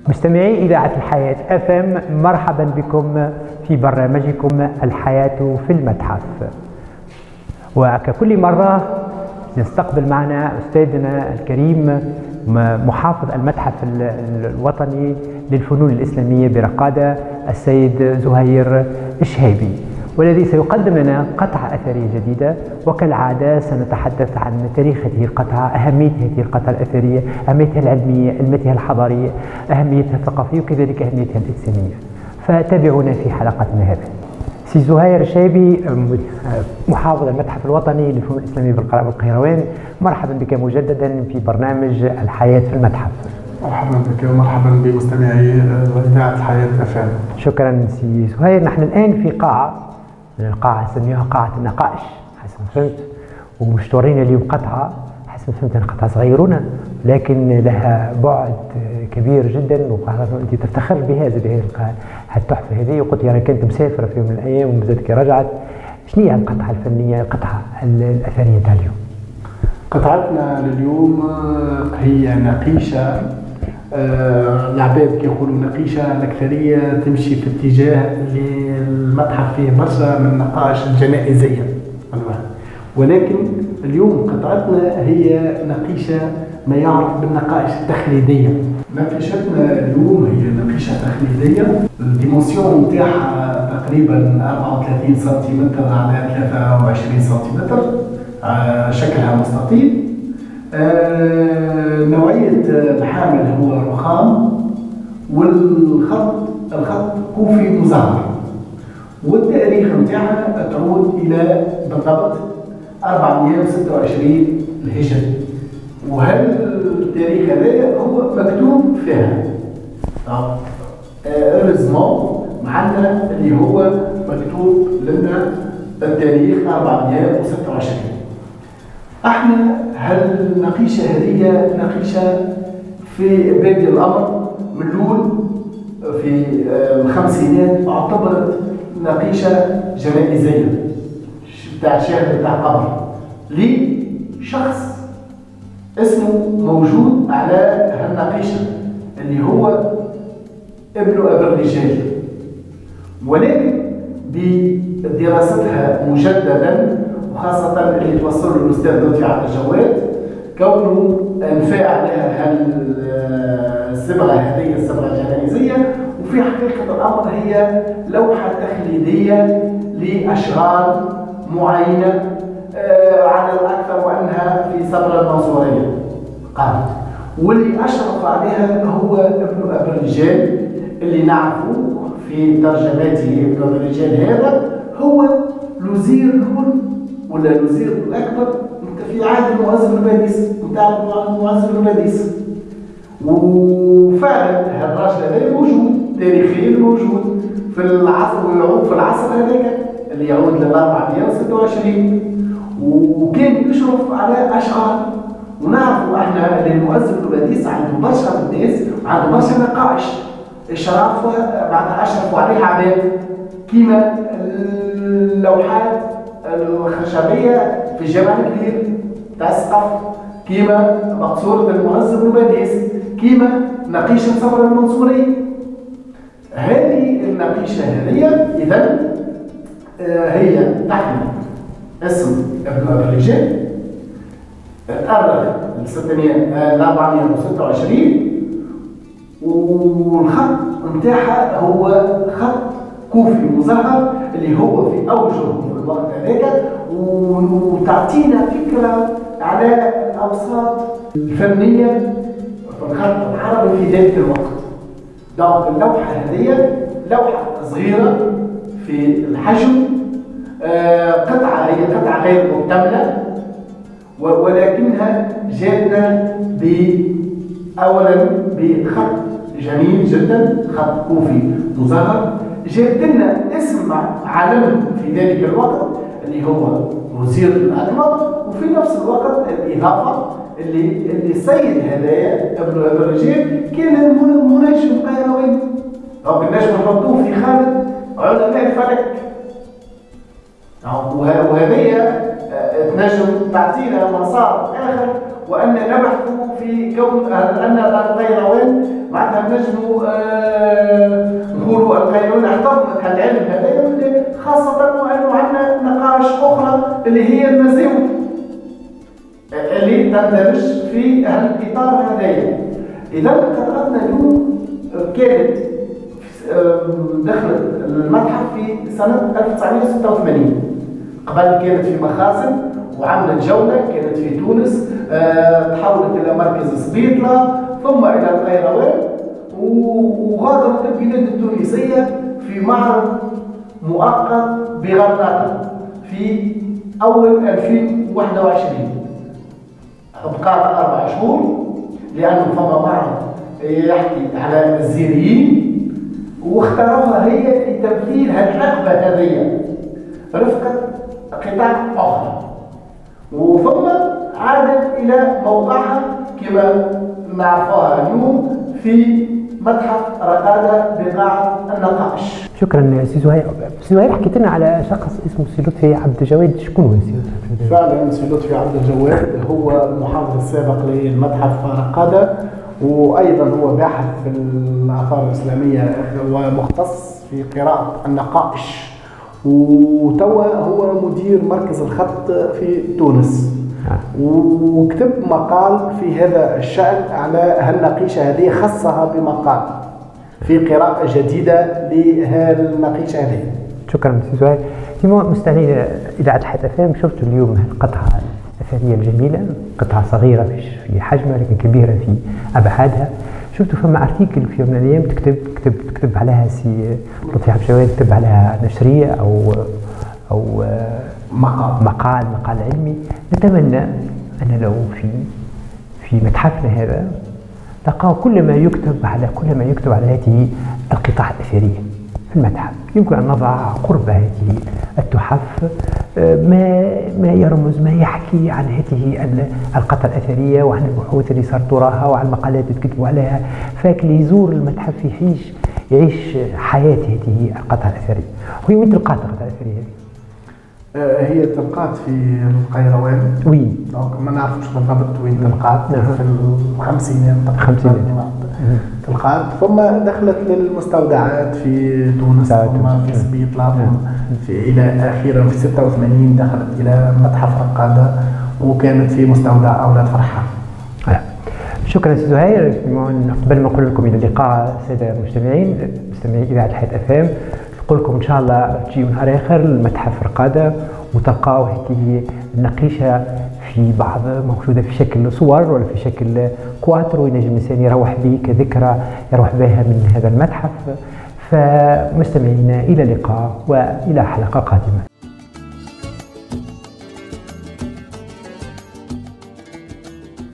مستمعي إذاعة الحياة FM، مرحبا بكم في برنامجكم الحياة في المتحف. وككل مرة نستقبل معنا أستاذنا الكريم محافظ المتحف الوطني للفنون الإسلامية برقادة السيد زهير الشهيبي، والذي سيقدم لنا قطعة أثرية جديدة. وكالعادة سنتحدث عن تاريخ هذه القطعة، أهمية هذه القطعة الأثرية، أهميتها العلمية، أهميتها الحضارية، أهميتها الثقافية، وكذلك أهميتها الإنسانية. فتابعونا في حلقتنا هذه. سي زهير الشهيبي، محافظ المتحف الوطني للفنون الإسلامية بالقيروان، مرحبا بك مجددا في برنامج الحياة في المتحف. مرحبا بك ومرحبا بمستمعي إذاعة الحياة FM. شكرا سي زهير. نحن الآن في قاعة من القاعة نسميها قاعة النقائش حسب ما فهمت، ومش تورينا اليوم قطعة حسب ما فهمت قطعة صغيرونة لكن لها بعد كبير جدا، وأنت تفتخر بهذه التحفة هذه، وقلت يعني كنت مسافرة في يوم من الأيام ومازالت رجعت. شنو هي القطعة الفنية، القطعة الأثرية تاع اليوم؟ قطعتنا لليوم هي نقيشة. العباد كيقولوا نقيشة، الأكثرية تمشي في اتجاه اللي المتحف فيه برشا من النقائش الجنائزية، ولكن اليوم قطعتنا هي نقيشة ما يعرف بالنقائش التقليدية. نقيشتنا اليوم هي نقيشة تقليدية، الديمونسيون نتاعها تقريبا 34 سنتيمتر على 23 سنتيمتر، شكلها مستطيل. نوعية الحامل هو رخام، والخط كوفي مزهر، والتاريخ نتاعها تعود إلى بالضبط 426 الهجري. وهل التاريخ هذا هو مكتوب فيها رزمون معنا اللي هو مكتوب لنا التاريخ 426. احنا هالنقيشة هذه نقيشة في بادئ الأمر من الأول في الخمسينات، اعتبرت نقيشة جنائزية بتاع شاهد بتاع قبر لشخص اسمه موجود على هالنقيشة اللي هو ابن أبي الرجال، ولكن بدراستها مجددا وخاصة اللي توصل له الأستاذ لطفي عبد الجواد، كونه انفاع لها الصبغة هذه، الصبغة الجنائزية. وفي حقيقة الأمر هي لوحة تقليدية لأشغال معينة، على الأكثر وأنها في صبغة المنصورية قامت، واللي أشرف عليها هو ابن أبي الرجال اللي نعرفه في ترجماته. ابن أبي الرجال هذا هو الوزير الأول ولا الوزير الأكبر في عهد المعز بن باديس، نتاع المعز بن باديس. وفعلا هذا الراجل هذا موجود تاريخيا، موجود في العصر، ويعود في العصر هذاك اللي يعود ل 426، وكان يشرف على أشغال. ونعرفوا احنا اللي المعز بن باديس عنده برشا الناس، عنده برشا نقائش الشرف بعد أشرفوا عليها عباد، كيما اللوحات الخشبية في الجامع الكبير تاع السقف، كيما مقصورة المعز بن باديس، كيما نقيشة صبر المنصوري. هذه النقيشة هذه إذا هي تحمل اسم ابن أبي الرجال، تأرخ ل 426، والخط نتاعها هو خط كوفي مزهر اللي هو في أوجه في الوقت هذاك، وتعطينا فكرة على الأوساط الفنية في الخط العربي في ذلك الوقت. دونك اللوحة هذه لوحة صغيرة في الحجم، قطعة هي قطعة غير مكتملة، ولكنها جاتنا أولا بخط جميل جدا، خط كوفي مزهر. جاب لنا اسم علم في ذلك الوقت اللي هو وزير الأكبر، وفي نفس الوقت الإضافة اللي السيد هدايا ابن أبي الرجال كان منجم قيرواني، أو النجم نحطوه في خانة علماء الفلك. وهذه تنجم تعطينا مسار اخر، وان نبحث في كون ان القيروان معناتها نجموا نقولوا القيروان احتضنت العلم هذا، خاصه وانه عندنا نقاش اخرى اللي هي المزاوج اللي تندرج في الاطار هذايا. اذا قراءتنا اليوم كانت دخلت المتحف في سنه 1986. قبل كانت في مخازن وعملت جوله، كانت في تونس، تحولت الى مركز سبيطله ثم الى القيروان، وغادرت البلاد التونسيه في معرض مؤقت بغرناطه في اول 2021. بقات 4 شهور لانه فما معرض يحكي على الزيريين، واختاروها هي لتمثيل الحقبه هذه رفقه قطاع اخرى، وثم عادت الى موقعها كما نعرفها اليوم في متحف رقادة بقاعة النقاش. شكرا سي زهير. سي زهير حكيت لنا على شخص اسمه سي لطفي عبد الجواد، شكون هو سي لطفي؟ فعلا سي لطفي عبد الجواد هو المحافظ السابق للمتحف رقادة، وايضا هو باحث في الاثار الاسلاميه ومختص في قراءه النقائش، وتوا هو مدير مركز الخط في تونس، وكتب مقال في هذا الشأن على هالنقيشة هذه، خصها بمقال في قراءة جديدة لهالنقيشة هذه. شكرا سي زهير. مستمعين إذاعة حياة FM، شفتوا اليوم القطعة الأثرية الجميلة، قطعة صغيرة في حجمها لكن كبيرة في أبعادها. شفتوا فما ارتيكل في يوم من الأيام تكتب عليها سي لطفي عبد الجواد، تكتب عليها نشرية أو مقال علمي. نتمنى أن لو في متحفنا هذا تلقاو كل ما يكتب على هذه القطع الأثرية في المتحف. يمكن أن نضع قرب هذه التحف ما يرمز، ما يحكي عن هذه القطع الأثرية وعن البحوث اللي صار تراها وعن المقالات اللي تكتبوا عليها، فكلي يزور المتحف يعيش حياة هذه القطع الأثرية. وهي وين تلقات القطع الأثرية هذه؟ هي تلقات في القيروان. وين؟ ما نعرفش بالضبط وين تلقات. في الخمسينات تلقات، ثم دخلت للمستودعات في تونس، ثم في سبيطلة، إلى أخيرا في 86 دخلت إلى متحف رقادة، وكانت في مستودع أولاد فرحان. شكرا سي زهير. قبل ما نقول لكم إلى اللقاء السادة المستمعين، مستمعي إذاعة حياة FM، نقول لكم إن شاء الله تجيوا نهار آخر المتحف رقادة وتلقاو هذه النقيشة في بعض موجودة في شكل صور ولا في شكل كواتر، وينجم الإنسان يروح به كذكرى يروح بها من هذا المتحف. فمستمعينا إلى اللقاء وإلى حلقة قادمة.